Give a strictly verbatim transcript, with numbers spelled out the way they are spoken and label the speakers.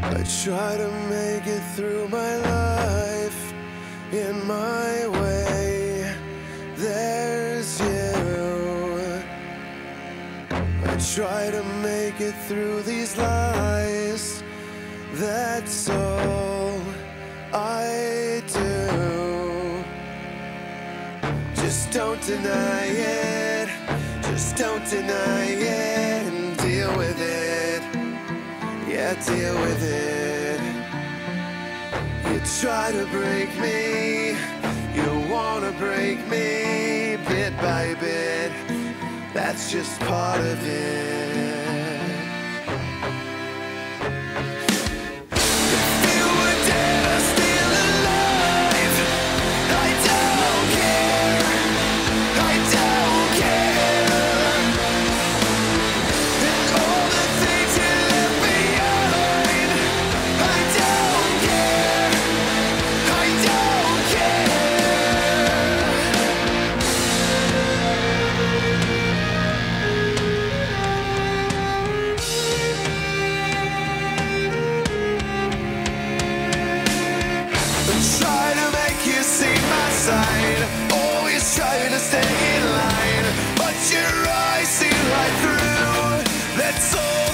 Speaker 1: I try to make it through my life in my way. There's you. I try to make it through these lies. That's all I do. Just don't deny it. Just don't deny it and deal with it. Yeah, deal with it. You try to break me, you wanna break me bit by bit. That's just part of it. Try to make you see my side, always try to stay in line, but your eyes see right through. That's all.